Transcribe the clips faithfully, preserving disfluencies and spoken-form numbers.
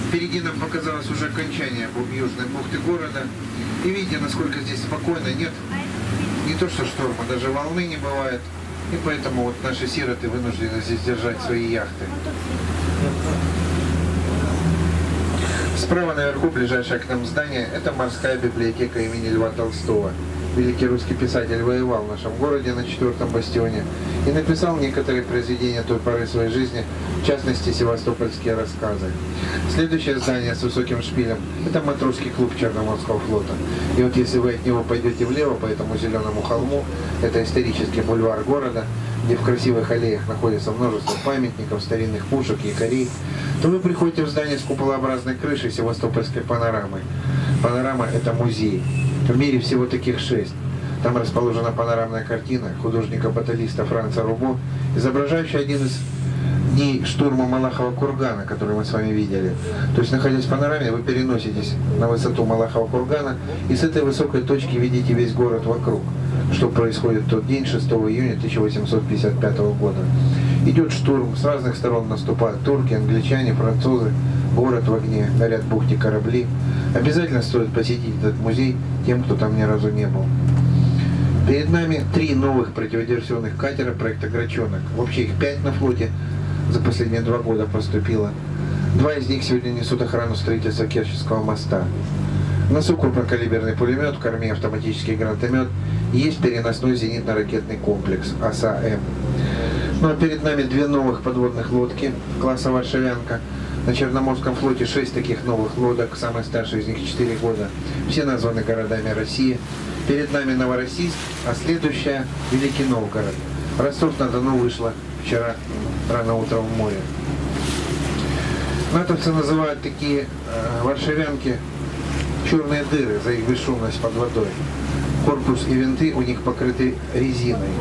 Впереди нам показалось уже окончание южной бухты города. И видите, насколько здесь спокойно, нет не то что шторма, даже волны не бывает. И поэтому вот наши сироты вынуждены здесь держать свои яхты. Справа наверху, ближайшее к нам здание, это морская библиотека имени Льва Толстого. Великий русский писатель воевал в нашем городе на четвертом бастионе и написал некоторые произведения той поры своей жизни, в частности, севастопольские рассказы. Следующее здание с высоким шпилем – это матросский клуб Черноморского флота. И вот если вы от него пойдете влево по этому зеленому холму, это исторический бульвар города, где в красивых аллеях находится множество памятников, старинных пушек, якорей, то вы приходите в здание с куполообразной крышей севастопольской панорамы. Панорама – это музей. В мире всего таких шесть. Там расположена панорамная картина художника-баталиста Франца Рубо, изображающая один из дней штурма Малахова кургана, который мы с вами видели. То есть, находясь в панораме, вы переноситесь на высоту Малахова кургана и с этой высокой точки видите весь город вокруг, что происходит в тот день, шестого июня тысяча восемьсот пятьдесят пятого года. Идет штурм, с разных сторон наступают турки, англичане, французы, город в огне, горят в бухте корабли. Обязательно стоит посетить этот музей тем, кто там ни разу не был. Перед нами три новых противодиверсионных катера проекта «Грачонок». Вообще их пять на флоте за последние два года поступило. Два из них сегодня несут охрану строительства Керченского моста. На носу крупнокалиберный пулемет, в корме автоматический гранатомет и есть переносной зенитно-ракетный комплекс ОСА-М. Ну а перед нами две новых подводных лодки класса «Варшавянка». На Черноморском флоте шесть таких новых лодок, самая старшая из них четыре года. Все названы городами России. Перед нами Новороссийск, а следующая Великий Новгород. Ростов-на-Дону вышла вчера рано утром в море. Натовцы называют такие э, варшавянки черные дыры за их бесшумность под водой. Корпус и винты у них покрыты резиной.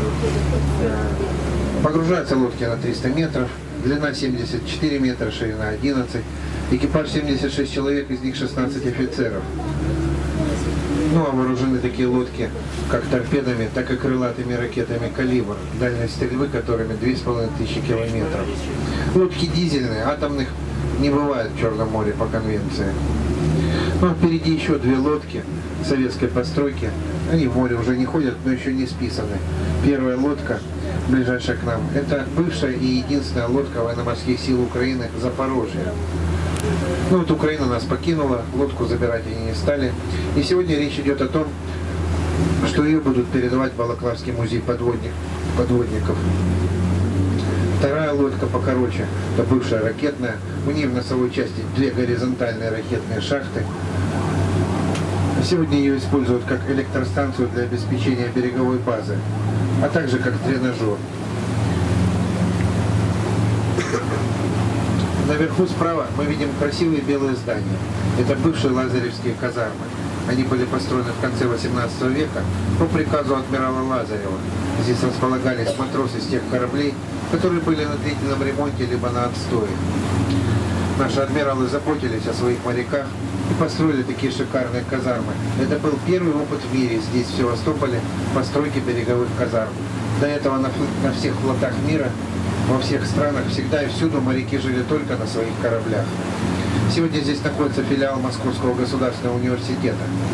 Э, погружаются лодки на триста метров. Длина семьдесят четыре метра, ширина одиннадцать. Экипаж семьдесят шесть человек, из них шестнадцать офицеров. Ну а вооружены такие лодки как торпедами, так и крылатыми ракетами «Калибр», дальность стрельбы которыми две с половиной тысячи километров. Лодки дизельные, атомных не бывает в Черном море по конвенции. Ну а впереди еще две лодки советской постройки. Они в море уже не ходят, но еще не списаны. Первая лодка, ближайшая к нам, это бывшая и единственная лодка военно-морских сил Украины «Запорожье». Ну вот Украина нас покинула, лодку забирать они не стали. И сегодня речь идет о том, что ее будут передавать в Балаклавский музей подводник, подводников. Вторая лодка покороче, это бывшая ракетная. У нее в носовой части две горизонтальные ракетные шахты. Сегодня ее используют как электростанцию для обеспечения береговой базы, а также как тренажер. Наверху справа мы видим красивые белые здания. Это бывшие лазаревские казармы. Они были построены в конце восемнадцатого века по приказу адмирала Лазарева. Здесь располагались матросы с тех кораблей, которые были на длительном ремонте либо на отстое. Наши адмиралы заботились о своих моряках и построили такие шикарные казармы. Это был первый опыт в мире здесь, в Севастополе, постройки береговых казарм. До этого на, на всех флотах мира, во всех странах, всегда и всюду моряки жили только на своих кораблях. Сегодня здесь находится филиал Московского государственного университета.